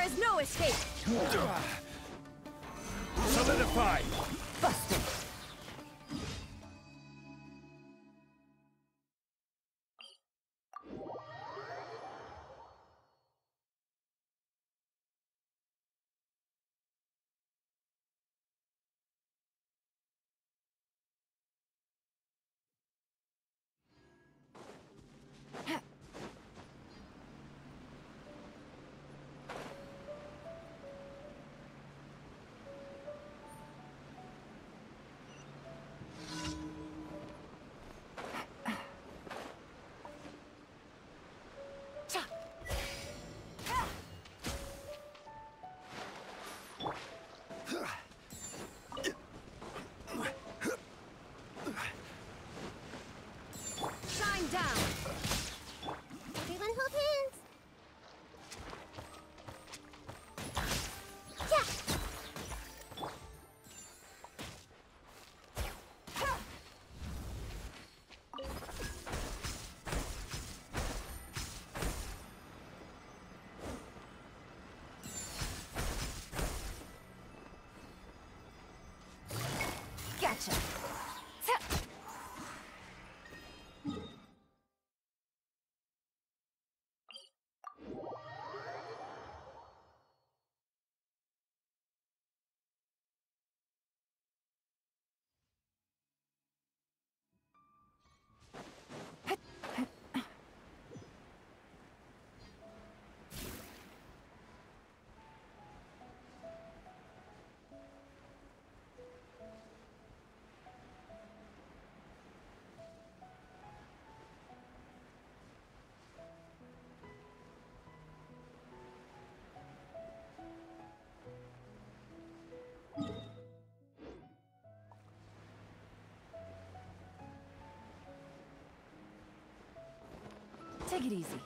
There is no escape! Solidify! Busted! Shine down! Everyone hold hands. Yeah. Gotcha! Take it easy.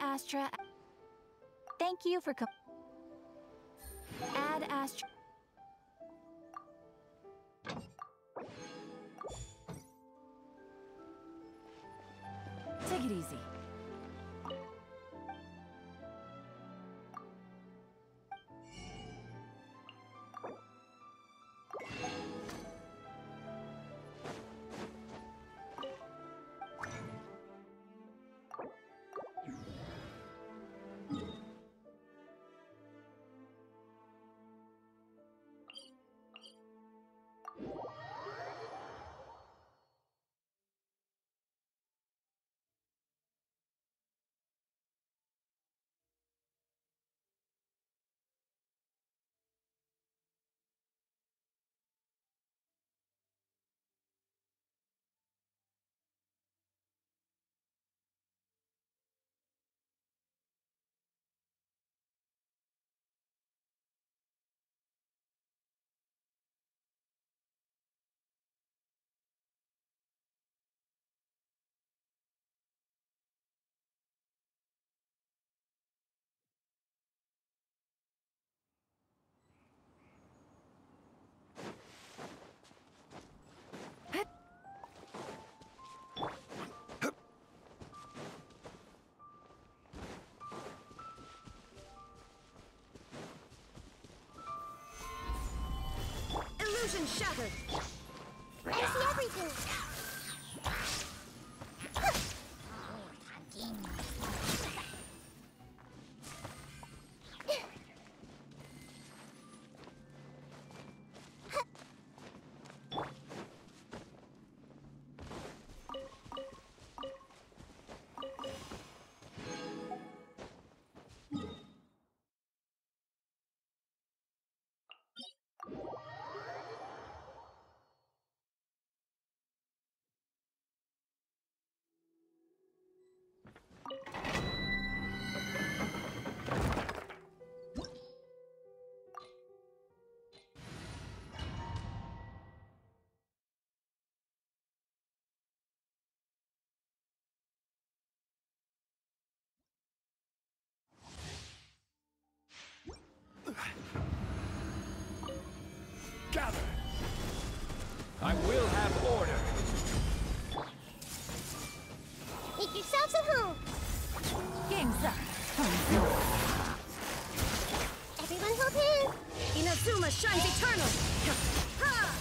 Astra. Thank you for add Astra. Take it easy. Illusion shattered! I see everything! Gather! I will have order! Make yourselves at home! Game's up. Everyone hold hands! Inazuma shines eternal! Ha!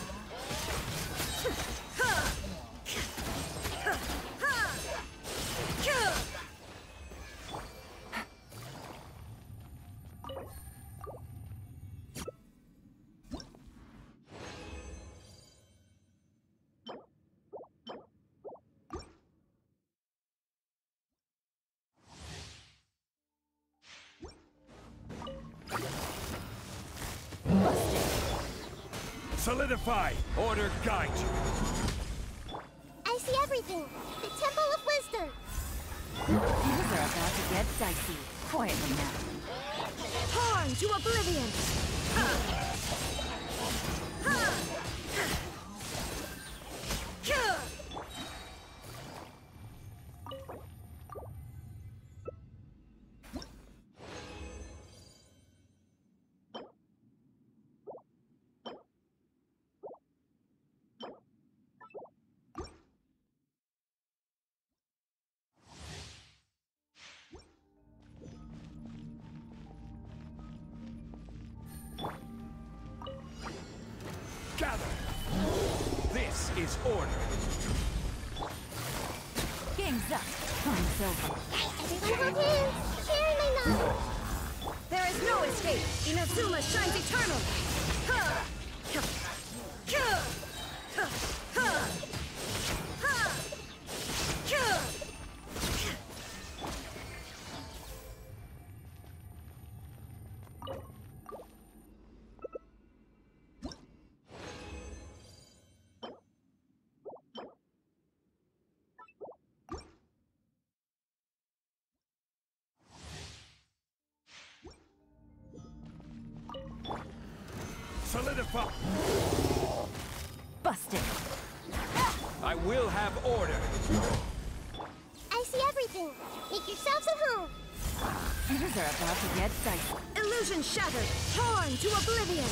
Ha! Ha! Ha! Kill! Solidify! Order guide you! I see everything! The Temple of Wisdom! Things are about to get dicey. Quietly now. Torn to oblivion! Ha! Ha! Kill! Gather! This is order! Game's up. Time's over. Everyone hold hands! Sharing my knowledge! There is no escape! Inazuma shines eternal! Ha! Ha! Ha! Ha! Ha! Ha! Ha! Solidify! Busted! I will have order! I see everything! Make yourselves at home! Things are about to get dicey. Illusion shattered, torn to oblivion.